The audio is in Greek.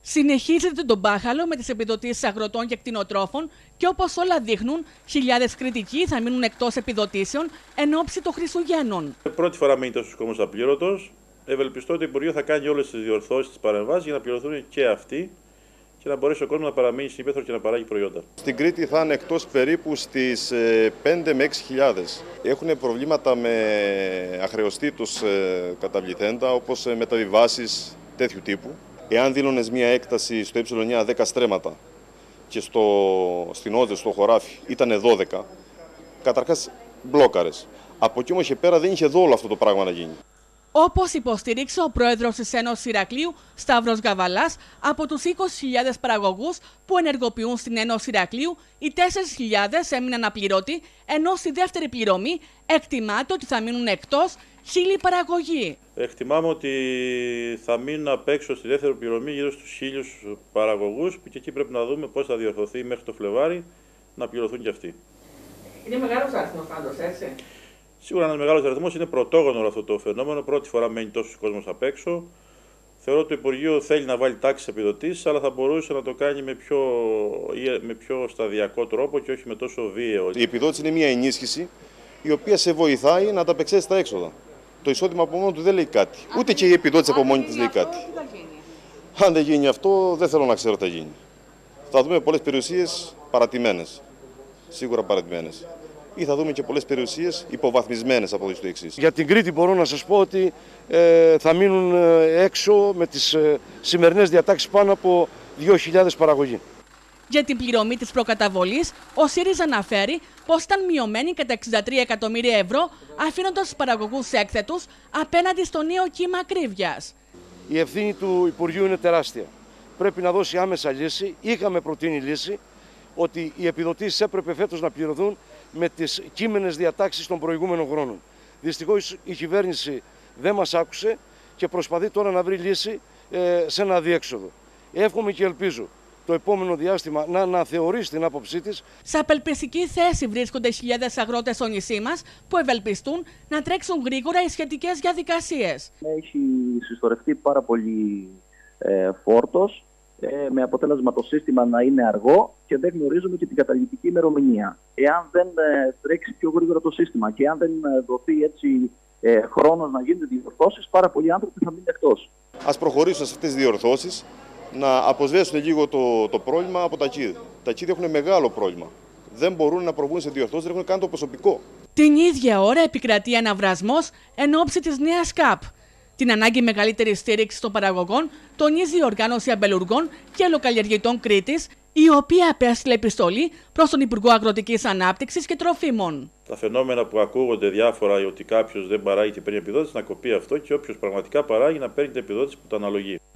Συνεχίζεται τον μπάχαλο με τις επιδοτήσεις αγροτών και κτηνοτρόφων και όπως όλα δείχνουν, χιλιάδες κριτικοί θα μείνουν εκτός επιδοτήσεων εν ώψη των Χριστουγέννων. Πρώτη φορά μείνει τόσο κόσμος απλήρωτος. Ευελπιστώ ότι το Υπουργείο θα κάνει όλες τις διορθώσεις της παρεμβάσης για να πληρωθούν και αυτοί και να μπορέσει ο κόσμος να παραμείνει στην ύπαιθρο και να παράγει προϊόντα. Στην Κρήτη θα είναι εκτός περίπου στις 5 με 6.000. Έχουν προβλήματα με αχρεωστήτως καταβληθέντα, όπως μεταβιβάσεις τέτοιου τύπου. Εάν δήλωνες μία έκταση στο ε9 10 στρέμματα και στην Όζε, στο χωράφι, ήταν 12, καταρχάς μπλόκαρες. Από εκεί όμως και πέρα δεν είχε δω όλο αυτό το πράγμα να γίνει. Όπως υποστήριξε ο πρόεδρος της Ένωσης Ηρακλείου, Σταύρος Γαβαλάς, από τους 20.000 παραγωγούς που ενεργοποιούν στην Ένωση Ηρακλείου, οι 4.000 έμειναν απληρωτοί, ενώ στη δεύτερη πληρωμή εκτιμάται ότι θα μείνουν εκτός 1.000 παραγωγοί. Εκτιμάμε ότι θα μείνουν απ' έξω στη δεύτερη πληρωμή γύρω στους 1.000 παραγωγούς, που και εκεί πρέπει να δούμε πώς θα διορθωθεί μέχρι το Φλεβάρι να πληρωθούν και αυτοί. Είναι μεγάλος αριθμός πάντως, έτσι. Σίγουρα ένας μεγάλος αριθμός, είναι πρωτόγονο αυτό το φαινόμενο. Πρώτη φορά μένει τόσος κόσμος απ' έξω. Θεωρώ ότι το Υπουργείο θέλει να βάλει τάξη στις επιδοτήσεις, αλλά θα μπορούσε να το κάνει με πιο σταδιακό τρόπο και όχι με τόσο βίαιο. Η επιδότηση είναι μια ενίσχυση η οποία σε βοηθάει να ανταπεξέλθεις στα έξοδα. Το εισόδημα από μόνο του δεν λέει κάτι. Ούτε και η επιδότηση από μόνη της λέει κάτι. Αν δεν γίνει αυτό, δεν θέλω να ξέρω τι θα γίνει. Θα δούμε πολλές περιουσίες παρατημένες. Σίγουρα παρατημένες. Ή θα δούμε και πολλές περιουσίες υποβαθμισμένες από το εξής. Για την Κρήτη μπορώ να σας πω ότι θα μείνουν έξω με τις σημερινές διατάξεις πάνω από 2.000 παραγωγοί. Για την πληρωμή της προκαταβολής, ο ΣΥΡΙΖΑ αναφέρει πως ήταν μειωμένη κατά 63 εκατομμύρια ευρώ, αφήνοντας τους παραγωγούς έκθετους απέναντι στο νέο κύμα ακρίβειας. Η ευθύνη του Υπουργείου είναι τεράστια. Πρέπει να δώσει άμεσα λύση. Είχαμε προτείνει λύση ότι οι επιδοτήσεις έπρεπε φέτος να πληρωθούν με τις κείμενες διατάξεις των προηγούμενων χρόνων. Δυστυχώς η κυβέρνηση δεν μας άκουσε και προσπαθεί τώρα να βρει λύση σε ένα αδιέξοδο. Εύχομαι και ελπίζω το επόμενο διάστημα να αναθεωρήσει την άποψή της. Σε απελπιστική θέση βρίσκονται χιλιάδες αγρότες στο νησί μας που ευελπιστούν να τρέξουν γρήγορα οι σχετικές διαδικασίες. Έχει συσσωρευτεί πάρα πολύ φόρτος, με αποτέλεσμα το σύστημα να είναι αργό και δεν γνωρίζουμε και την καταληκτική ημερομηνία. Εάν δεν τρέξει πιο γρήγορα το σύστημα και αν δεν δοθεί έτσι χρόνος να γίνουν διορθώσεις, πάρα πολλοί άνθρωποι θα μείνουν εκτός. Ας προχωρήσουν σε αυτές τις διορθώσεις, να αποσβέσουν λίγο το πρόβλημα από τα ΚΙΔ. Τα ΚΙΔ έχουν μεγάλο πρόβλημα. Δεν μπορούν να προβούν σε διορθώσεις, δεν έχουν καν το προσωπικό. Την ίδια ώρα επικρατεί αναβρασμός εν ώψη της νέας ΚΑΠ. Την ανάγκη μεγαλύτερης στήριξης των παραγωγών τονίζει η Οργάνωση Αμπελουργών και Αλλοκαλλιεργητών Κρήτης, η οποία απέστειλε επιστολή προς τον Υπουργό Αγροτικής Ανάπτυξης και Τροφίμων. Τα φαινόμενα που ακούγονται διάφορα ότι κάποιος δεν παράγει και παίρνει επιδότηση, να κοπεί αυτό και όποιος πραγματικά παράγει να παίρνει την επιδότηση που το αναλογεί.